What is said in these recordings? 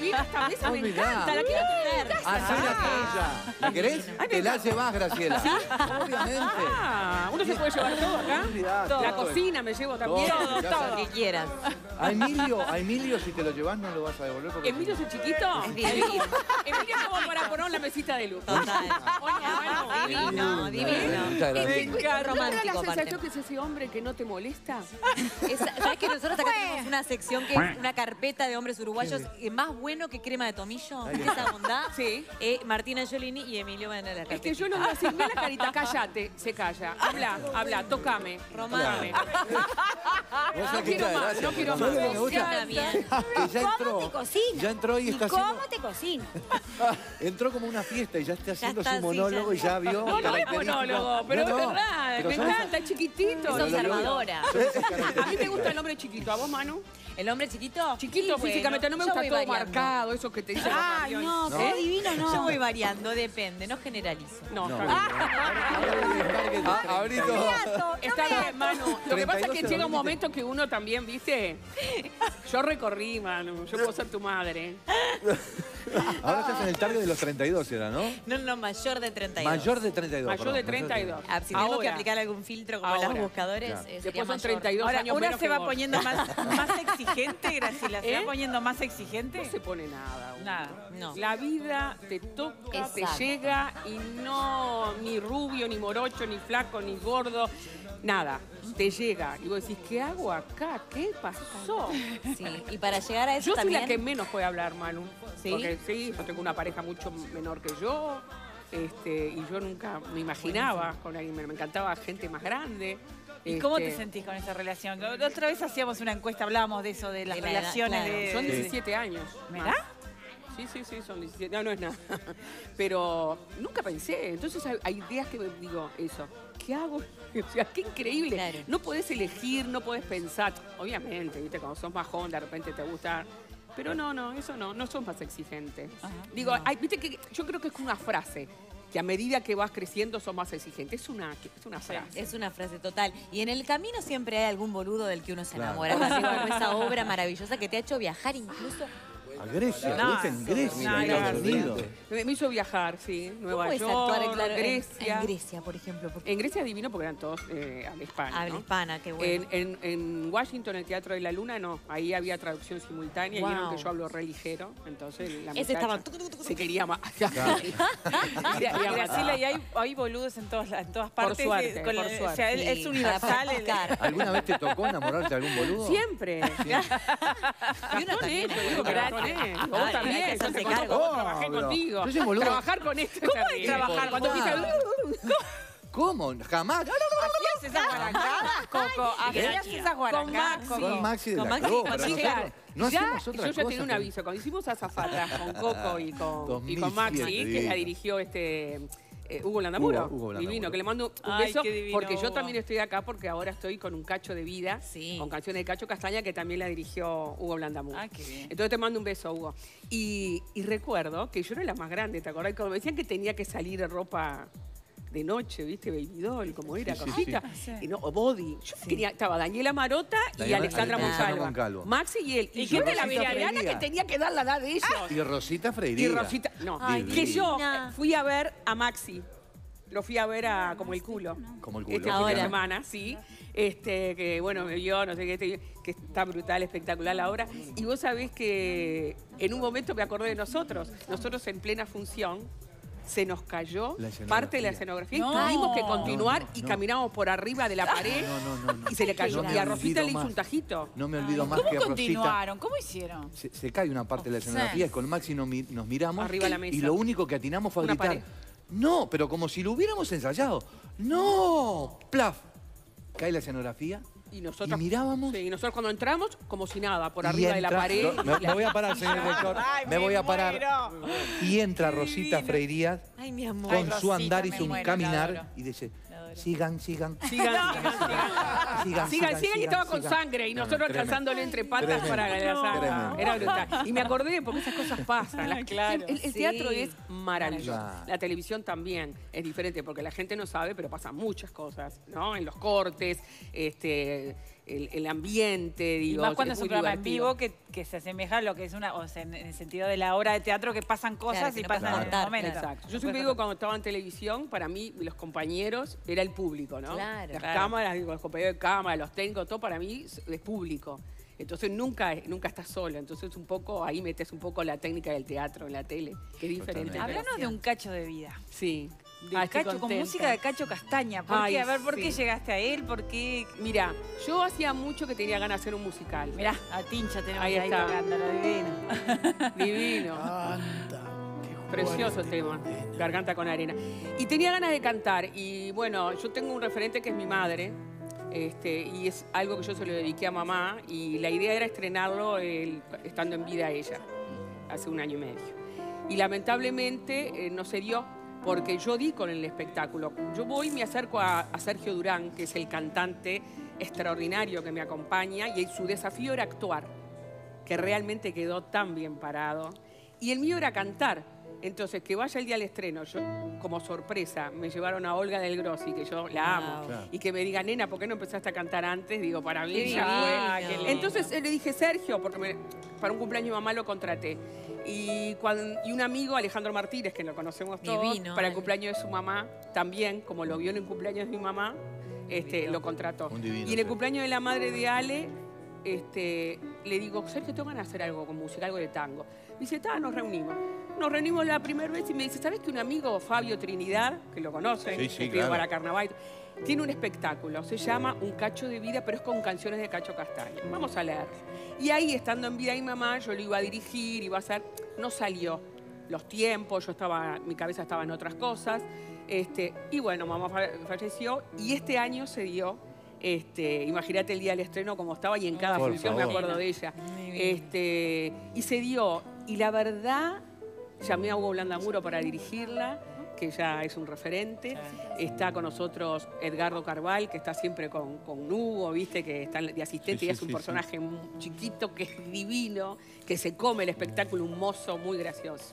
divina esta mesa, me encanta, la quiero tener. Hacé la tuya. ¿La querés? Te la llevas, Graciela. Obviamente. Uno se puede llevar todo acá. Todo. La cocina me llevo también. Todo lo que quieras. A Emilio, si te lo llevas, no lo vas a devolver. Porque ¿Emilio es el chiquito? Es divino. Emilio es como para poner la mesita de luz. Total. Divino, divino. Muchas gracias. ¿No te da Romántico, la aparte. sensación que es ese hombre que no te molesta? ¿Sabes que nosotros acá tenemos una sección que es una carpeta de hombres uruguayos más bueno que crema de tomillo? Esa bondad. Sí. Martina Giolini y Emilio van a la carpeta. Es que yo no lo así, mira la carita, cállate, se calla. Habla, tócame. Romántico. Vos sabés No que quiero muchas más, gracias. no quiero ¿Sabés más. lo que me gusta? Está bien. Que ya entró. ¿Cómo te cocina? Ya entró y está ¿Cómo haciendo... te cocina? Entró como una fiesta y ya está haciendo está, su monólogo sí, y ya vio... No, no es características. monólogo, pero No, es no, verdad, pero me son encanta, es chiquitito. Es observadora. A mí me gusta el hombre chiquito, ¿a vos, Manu? ¿El hombre chiquito? Chiquito Sí, físicamente, bueno, no me yo gusta voy todo variando. marcado, eso que te dicen los Ay, aviones. no, todo divino no. Yo voy variando, depende, no generalizo. No, No. está bien. Ahorita... Está bien, Manu. Lo que pasa es que 32 llega un momento que uno también, ¿viste? Yo recorrí, Manu. Yo puedo ser tu madre. Ahora estás en el target de los 32, era, ¿no? No, mayor de 32. Mayor de 32. Mayor de perdón, 32. Ah, si tenemos que Ahora. aplicar algún filtro como Ahora. los buscadores, Claro. sería Después son mayor. 32 Ahora, años una menos se que va vos. poniendo más exigente, Graciela. Se ¿Eh? va poniendo más exigente. No se pone nada. Nada. No. La vida te toca, te Exacto. llega y no ni rubio, ni morocho, ni flaco, ni gordo, nada. Te llega. Y vos decís, ¿qué hago acá? ¿Qué pasó? Sí, y para llegar a eso Yo soy también... la que menos puede hablar, Manu. ¿Sí? Porque sí, yo tengo una pareja mucho menor que yo. Y yo nunca me imaginaba con alguien. Me encantaba gente más grande. ¿Y cómo te sentís con esa relación? La otra vez hacíamos una encuesta, hablábamos de eso, de las De la edad, relaciones claro. de... Son 17 años. ¿Mirá? más. Sí, son 17. No, no es nada. Pero nunca pensé. Entonces hay días que me digo eso. ¿Qué hago? O sea, qué increíble. Claro. No podés elegir, no podés pensar. Obviamente, ¿viste? Cuando sos más joven, de repente te gusta. Pero no, eso no sos más exigente. Ajá. Digo, viste que yo creo que es una frase. Que a medida que vas creciendo sos más exigente. Es una frase. Es una frase total. Y en el camino siempre hay algún boludo del que uno se Claro. enamora. Así como esa obra maravillosa que te ha hecho viajar incluso. A Grecia, No, ¿viste? En Grecia, no, en Estados no, Unidos. Me hizo viajar, sí. Nueva ¿Cómo es York, actuar, claro, Grecia. en Grecia, por ejemplo? Porque En Grecia divino porque eran todos habla hispana. habla ¿no? hispana, qué bueno. En Washington, el Teatro de la Luna, no. Ahí había traducción simultánea y Wow. vieron que yo hablo re ligero. Entonces la Ese muchacha estaba... se quería más. Y Graciela, y hay boludos en todas partes. suerte, con por o suerte. sea, Sí, es universal. para practicar. ¿Alguna vez te tocó enamorarte de algún boludo? Siempre. Y uno también. Digo que Gracias. Gastoné. Ay, Vos hay que también. Yo hacerse te conozco, cargo. vos trabajé Obvio. contigo. Yo soy un boludo. Trabajar con esto es terrible. trabajar? Cuando Por empieza... ¿Cómo? Jamás. ¿Hacías esas guarangadas, Coco? ¿Hacías esas guarangadas, Maxi. Con Maxi de Con la Maxi, Cruz, con pero Maxi. nosotros no ya, hacemos otra yo ya cosa tenía un que- ¿Eh? aviso. Cuando hicimos Azafatas con Coco y con 2007, Maxi, que divino. la dirigió Hugo Landamuro. Hugo Landamuro. Divino, que le mando un Ay, beso qué divino, porque yo Hugo. también estoy acá porque ahora estoy con un cacho de vida, Sí. con canciones de Cacho Castaña que también la dirigió Hugo Landamuro. Ah, qué bien. Entonces te mando un beso, Hugo. Y recuerdo que yo era la más grande, ¿te acordás? Cuando me decían que tenía que salir en ropa de noche, ¿viste? Baby doll, como era, Sí, sí, cosita. sí. Y no, o body. Yo quería, estaba Daniela Marota y Daniela- Alexandra Alexandra Monsalva. Moncalvo. Maxi y él. Y Y yo era la Rosita vegetariana Freiría. que tenía que dar la edad de ellos. Y Rosita Freiría. Y Rosita, no, Ay, que yo divina. fui a ver a Maxi. Lo fui a ver a como el culo. Como el culo. Este fin Ahora. de semana, sí. Que bueno, me vio, no sé qué, que está brutal, espectacular la obra. Y vos sabés que en un momento me acordé de nosotros. Nosotros en plena función se nos cayó La escenografía. parte de la escenografía y No. tuvimos que continuar y No. caminamos por arriba de la pared No. y se le cayó. No Y a me Rosita olvido le hizo más. un tajito. No me olvido más ¿Cómo que Rosita. continuaron? ¿Cómo hicieron? Se cae una parte de la escenografía y con Maxi nos miramos Arriba de la mesa. y lo único que atinamos fue a Una gritar. pared. No, pero como si lo hubiéramos ensayado. ¡No! ¡Plaf! Cae la escenografía Y nosotros, y mirábamos. Sí, y nosotros cuando entramos, como si nada, por y arriba de la entra- pared. No, me voy a parar, señor director. Ay, me voy a parar. muero. Y entra Rosita Freirías Ay, mi amor. con Ay, su Rosita, andar y me su muero, la caminar adoro. y dice, La adoro. sigan. Sigan. Sigan, Y estaba con sangre y nosotros Tremendo. alcanzándole entre patas Tremendo. para la sangre. Tremendo. Era brutal. Y me acordé porque esas cosas pasan. Claro. El Sí. teatro es maravilloso. Claro. La televisión también es diferente porque la gente no sabe, pero pasan muchas cosas, ¿no? En los cortes, el ambiente, Y digo. más cuando es un muy programa en divertido. vivo que se asemeja a lo que es una, o sea, en el sentido de la obra de teatro, que pasan cosas Claro, que y no pasan puedes en el cortar. momento. Exacto. Yo siempre digo, cuando estaba en televisión, para mí, los compañeros era el público, ¿no? Claro. Las Claro. cámaras, digo, los compañeros de cámara, los técnicos, todo para mí es público. Entonces nunca estás solo. Entonces un poco, ahí metes un poco la técnica del teatro en la tele, que es diferente. Totalmente. Háblanos de un cacho de vida. Sí. De Estoy Cacho, con contenta. música de Cacho Castaña. ¿Por Ay, qué? A ver, ¿por qué sí. llegaste a él? ¿Por qué? Mira, yo hacía mucho que tenía ganas de hacer un musical. Mirá, a Tincha tenemos Ahí ahí, está. tocándolo, divino. Divino. Precioso tema, Garganta con Arena. Y tenía ganas de cantar. Y bueno, yo tengo un referente que es mi madre. Y es algo que yo se lo dediqué a mamá. Y la idea era estrenarlo estando en vida ella, hace 1 año y medio. Y lamentablemente no se dio, porque yo di con el espectáculo. Yo voy y me acerco a Sergio Durán, que es el cantante extraordinario que me acompaña, y su desafío era actuar, que realmente quedó tan bien parado. Y el mío era cantar. Entonces, que vaya el día del estreno, yo, como sorpresa, me llevaron a Olga del Grossi, que yo la amo, Wow. Claro. y que me diga, nena, ¿por qué no empezaste a cantar antes? Digo, para mí Qué ya divino. fue. Qué lindo. Entonces le dije, Sergio, porque para un cumpleaños de mamá lo contraté. Y un amigo, Alejandro Martínez, que lo conocemos todos, Divino, para el Ale. cumpleaños de su mamá, también, como lo vio en el cumpleaños de mi mamá, lo contrató. Un divino, Y en el Sergio. cumpleaños de la madre de Ale, le digo, Sergio, tengo ganas de hacer algo con música, algo de tango. Me dice, nos reunimos. Nos reunimos la primera vez y me dice, ¿sabes que un amigo, Fabio Trinidad, que lo conocen, Sí, sí, que escribe claro. para Carnaval, tiene un espectáculo, se llama Un Cacho de Vida, pero es con canciones de Cacho Castaña. Vamos a leerlo. Y ahí, estando en Vida y Mamá, yo lo iba a dirigir, iba a hacer, no salió los tiempos, mi cabeza estaba en otras cosas. Y bueno, mamá falleció y este año se dio, imagínate el día del estreno como estaba y en cada Por función me favor. acuerdo de ella. Divino. Y se dio, y la verdad, llamé a Hugo Blandamuro para dirigirla, que ya es un referente. Está con nosotros Edgardo Carval, que está siempre con Hugo, viste, que está de asistente, Sí, y sí, es un sí, personaje chiquito, que es divino, que se come el espectáculo, un mozo muy gracioso.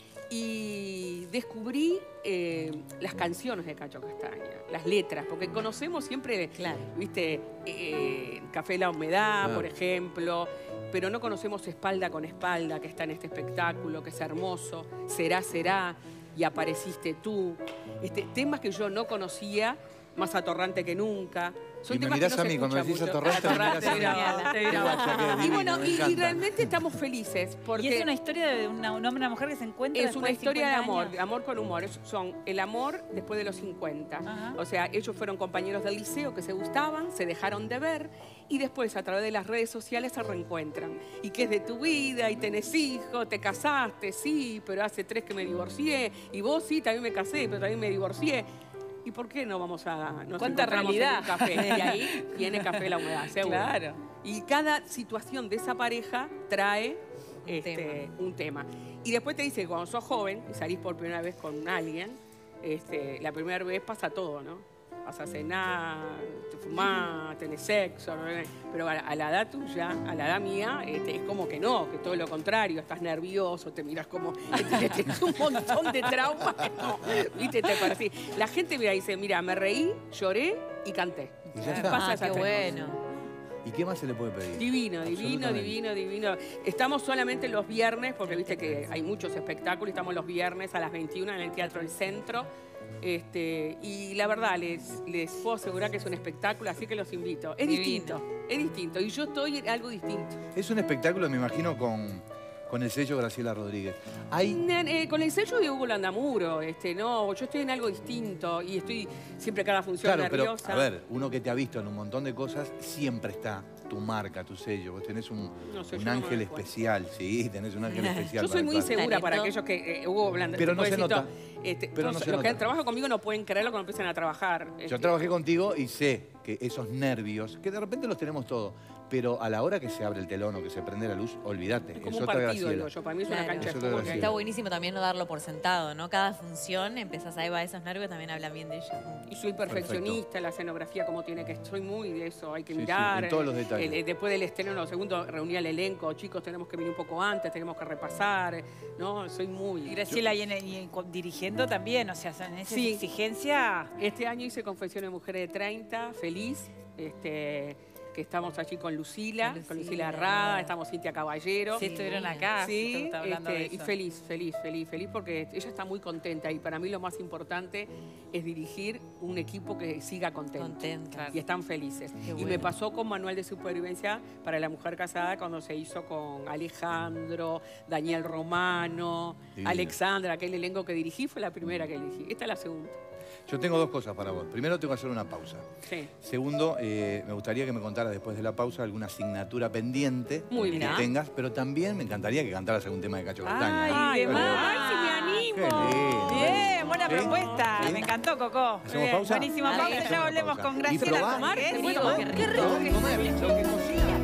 Y descubrí las canciones de Cacho Castaña, las letras, porque conocemos siempre, Claro. viste, Café de la Humedad, Claro. por ejemplo, pero no conocemos Espalda con Espalda, que está en este espectáculo, que es hermoso, Será, Será, y Apareciste Tú. Temas que yo no conocía, Más Atorrante que Nunca. Son Y me temas mirás que no a se mí, cuando escuchan decís mucho. Atorrante, me mirás a mí. Mirá, te mirá. Qué guacha que es, Y divino, bueno, me y encanta. realmente estamos felices, porque Y es una historia de un hombre y una mujer que se encuentran es una después historia de 50 amor, años. de amor con humor. Son el amor después de los 50. Ajá. O sea, ellos fueron compañeros del liceo que se gustaban, se dejaron de ver y después a través de las redes sociales se reencuentran. ¿Y qué es de tu vida? ¿Y tenés hijos? ¿Te casaste? Sí, pero hace 3 que me divorcié. Y vos sí, también me casé, pero también me divorcié. ¿Y por qué no vamos a nos ¿Cuánta encontramos en realidad? un café? Y ahí viene Café de la Humedad, seguro. Claro. Y cada situación de esa pareja trae un tema. Y después te dice que cuando sos joven y salís por primera vez con alguien, la primera vez pasa todo, ¿no? Vas a cenar, te fumás, tenés sexo, ¿no? Pero a la edad tuya, a la edad mía, es como que no, que todo lo contrario, estás nervioso, te miras como, tienes un montón de traumas, ¿no? ¿Viste? Te parecís. La gente mira y dice, mira, me reí, lloré y canté. Y ya está. Pasa Ah, esas qué tres bueno. ¿Y qué más se le puede pedir? Divino, divino, Absolutamente. divino, divino. Estamos solamente los viernes, porque viste que hay muchos espectáculos, estamos los viernes a las 21 en el Teatro del Centro. Y la verdad, les puedo asegurar que es un espectáculo, así que los invito. Es Divino. distinto, es distinto. Y yo estoy en algo distinto. Es un espectáculo, me imagino, con el sello Graciela Rodríguez. Hay... Con el sello de Hugo Landamuro, no, yo estoy en algo distinto y estoy siempre cada función Claro, pero, nerviosa. a ver, uno que te ha visto en un montón de cosas, siempre está tu marca, tu sello. Vos tenés un No sé, yo un no me ángel doy cuenta. especial, sí, tenés un ángel especial. Yo soy para muy actuar. insegura para Talento. aquellos que Hugo Blandamuro. Pero no se nota. Pero Pero no se los que nota. trabajan conmigo no pueden creerlo cuando empiezan a trabajar. Yo trabajé contigo y sé que esos nervios, que de repente los tenemos todos, pero a la hora que se abre el telón o que se prende la luz, olvídate. Es como es un otra partido, Graciela. digo yo. Para mí es una Claro. cancha Es de otra fútbol. Graciela. Está buenísimo también no darlo por sentado, ¿no? Cada función empezás a esos nervios, también hablan bien de ella. Y soy perfeccionista, la escenografía como tiene que... Soy muy de eso, hay que Sí, sí, mirar. en todos los detalles. Después del estreno, en los segundos, reuní al elenco. Chicos, tenemos que venir un poco antes, tenemos que repasar. ¿No? Soy muy... Y Graciela, dirigiendo también, o sea, en esa exigencia... Este año hice Confesiones de Mujeres de 30, feliz. que estamos allí con Lucila Herrada, estamos Cintia Caballero. Sí, estuvieron acá. Sí, hablando de y eso. feliz porque ella está muy contenta y para mí lo más importante es dirigir un equipo que siga contento. Y están felices. Qué Y bueno. me pasó con Manual de Supervivencia para la Mujer Casada cuando se hizo con Alejandro, Daniel Romano, Divino. Alexandra, aquel elenco que dirigí fue la primera que elegí. Esta es la segunda. Yo tengo dos cosas para vos. Primero, tengo que hacer una pausa. Sí. Segundo, me gustaría que me contaras después de la pausa alguna asignatura pendiente Muy que bien. tengas, pero también me encantaría que cantaras algún tema de Cacho Castaña. Ay, de Bueno. más. ¡Ay, si me animo! Qué lindo. Bien, buena ¿Sí? propuesta. ¿Sí? Me encantó, Coco. ¿Hacemos pausa? Buenísima Dale, pausa. hacemos Ya una volvemos pausa. con ¿Y Graciela probá? Tomar. Qué Qué rico, rico, qué qué rico. Comer, lo que cocina.